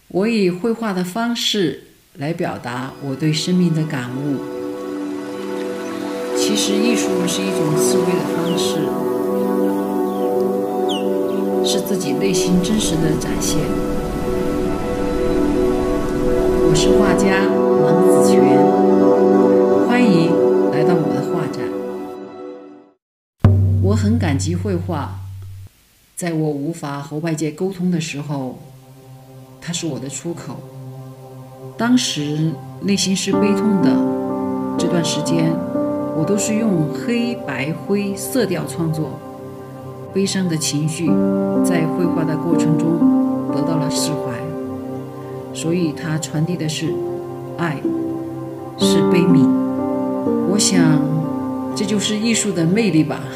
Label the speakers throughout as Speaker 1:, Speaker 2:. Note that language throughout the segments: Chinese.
Speaker 1: 我以绘画的方式来表达我对生命的感悟。其实艺术是一种思维的方式，是自己内心真实的展现。我是画家郎子泉，欢迎来到我的画展。我很感激绘画，在我无法和外界沟通的时候，它是我的出口。当时内心是悲痛的，这段时间我都是用黑白灰色调创作，悲伤的情绪在绘画的过程中得到了释怀，所以它传递的是爱，是悲悯。我想这就是艺术的魅力吧。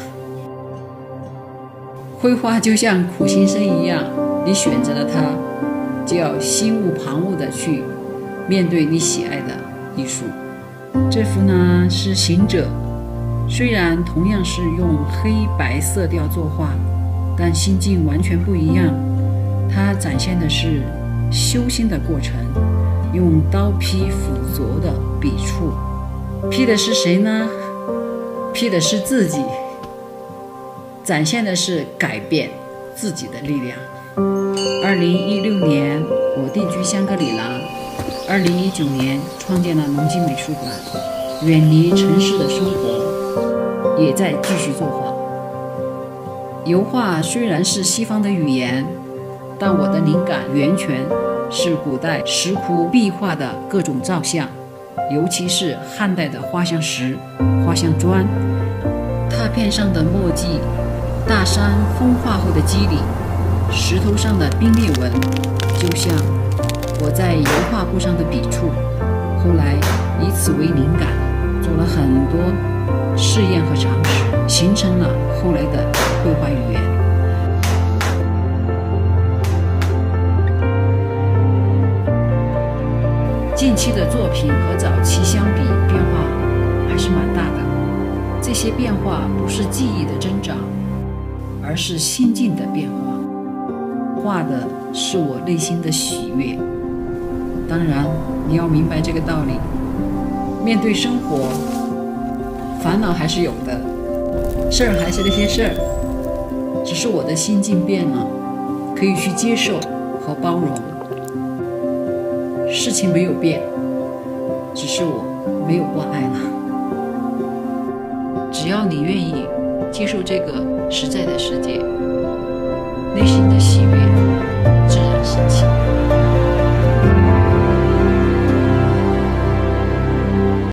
Speaker 1: 绘画就像苦行僧一样，你选择了它，就要心无旁骛地去面对你喜爱的艺术。这幅呢是行者，虽然同样是用黑白色调作画，但心境完全不一样。它展现的是修心的过程，用刀劈斧琢的笔触。劈的是谁呢？劈的是自己，展现的是改变自己的力量。2016年我定居香格里拉，2019年创建了龙津美术馆，远离城市的生活，也在继续作画。油画虽然是西方的语言，但我的灵感源泉是古代石窟壁画的各种造像，尤其是汉代的画像石、画像砖，拓片上的墨迹，大山风化后的肌理，石头上的冰裂纹，就像我在油画布上的笔触。后来以此为灵感，做了很多试验和尝试，形成了后来的绘画语言。近期的作品和早期相比，变化还是蛮大的。这些变化不是技艺的增长，而是心境的变化。画的是我内心的喜悦。当然，你要明白这个道理。面对生活，烦恼还是有的，事儿还是那些事儿，只是我的心境变了，可以去接受和包容。事情没有变，只是我没有挂碍了。只要你愿意接受这个实在的世界，内心的喜